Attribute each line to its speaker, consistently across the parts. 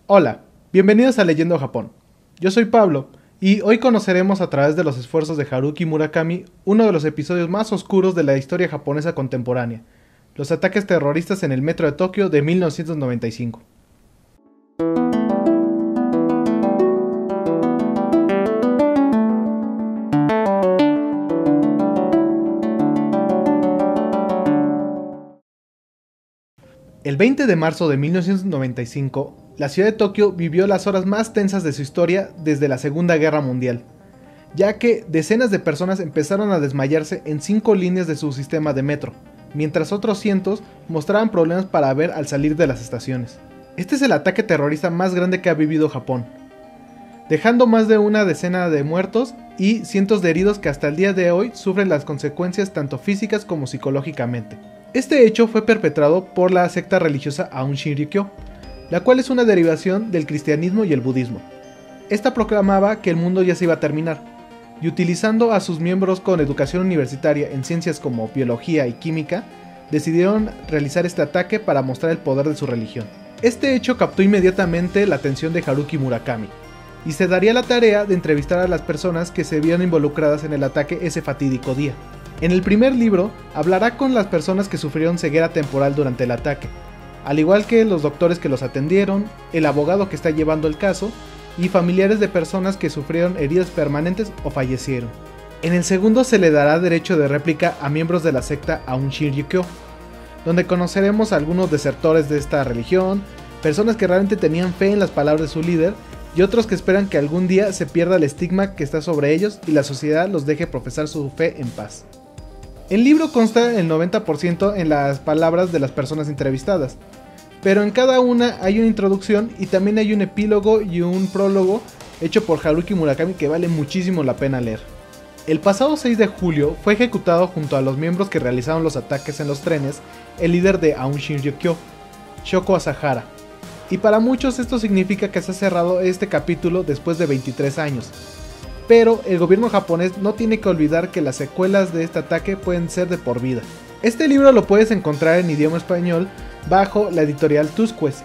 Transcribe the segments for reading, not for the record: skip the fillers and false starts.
Speaker 1: Hola, bienvenidos a Leyendo Japón. Yo soy Pablo, y hoy conoceremos a través de los esfuerzos de Haruki Murakami uno de los episodios más oscuros de la historia japonesa contemporánea, los ataques terroristas en el metro de Tokio de 1995. El 20 de marzo de 1995, la ciudad de Tokio vivió las horas más tensas de su historia desde la Segunda Guerra Mundial, ya que decenas de personas empezaron a desmayarse en 5 líneas de su sistema de metro, mientras otros cientos mostraban problemas para ver al salir de las estaciones. Este es el ataque terrorista más grande que ha vivido Japón, dejando más de una decena de muertos y cientos de heridos que hasta el día de hoy sufren las consecuencias tanto físicas como psicológicamente. Este hecho fue perpetrado por la secta religiosa Aum Shinrikyo, la cual es una derivación del cristianismo y el budismo. Esta proclamaba que el mundo ya se iba a terminar, y utilizando a sus miembros con educación universitaria en ciencias como biología y química, decidieron realizar este ataque para mostrar el poder de su religión. Este hecho captó inmediatamente la atención de Haruki Murakami, y se daría la tarea de entrevistar a las personas que se vieron involucradas en el ataque ese fatídico día. En el primer libro, hablará con las personas que sufrieron ceguera temporal durante el ataque, al igual que los doctores que los atendieron, el abogado que está llevando el caso, y familiares de personas que sufrieron heridas permanentes o fallecieron. En el segundo se le dará derecho de réplica a miembros de la secta Aum Shinrikyo, donde conoceremos a algunos desertores de esta religión, personas que realmente tenían fe en las palabras de su líder, y otros que esperan que algún día se pierda el estigma que está sobre ellos y la sociedad los deje profesar su fe en paz. El libro consta el 90% en las palabras de las personas entrevistadas, pero en cada una hay una introducción y también hay un epílogo y un prólogo hecho por Haruki Murakami que vale muchísimo la pena leer. El pasado 6 de julio fue ejecutado junto a los miembros que realizaron los ataques en los trenes el líder de Aum Shinrikyo, Shoko Asahara, y para muchos esto significa que se ha cerrado este capítulo después de 23 años. Pero el gobierno japonés no tiene que olvidar que las secuelas de este ataque pueden ser de por vida. Este libro lo puedes encontrar en idioma español bajo la editorial Tusquets.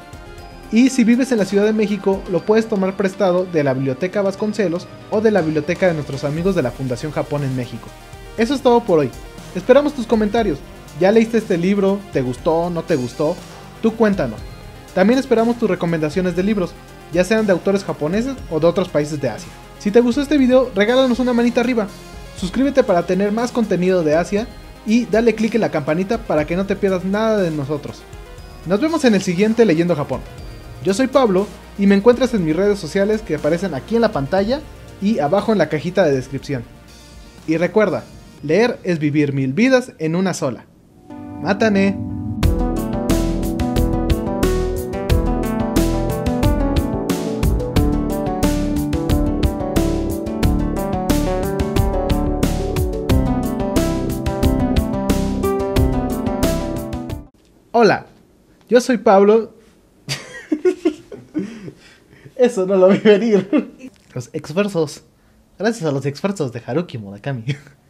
Speaker 1: Y si vives en la Ciudad de México, lo puedes tomar prestado de la Biblioteca Vasconcelos o de la biblioteca de nuestros amigos de la Fundación Japón en México. Eso es todo por hoy. Esperamos tus comentarios. ¿Ya leíste este libro? ¿Te gustó? ¿No te gustó? Tú cuéntanos. También esperamos tus recomendaciones de libros, ya sean de autores japoneses o de otros países de Asia. Si te gustó este video, regálanos una manita arriba, suscríbete para tener más contenido de Asia y dale click en la campanita para que no te pierdas nada de nosotros. Nos vemos en el siguiente Leyendo Japón. Yo soy Pablo y me encuentras en mis redes sociales que aparecen aquí en la pantalla y abajo en la cajita de descripción. Y recuerda, leer es vivir 1000 vidas en una sola. ¡Mátane! Hola, yo soy Pablo. Eso no lo vi venir. Los esfuerzos. Gracias a los esfuerzos de Haruki Murakami.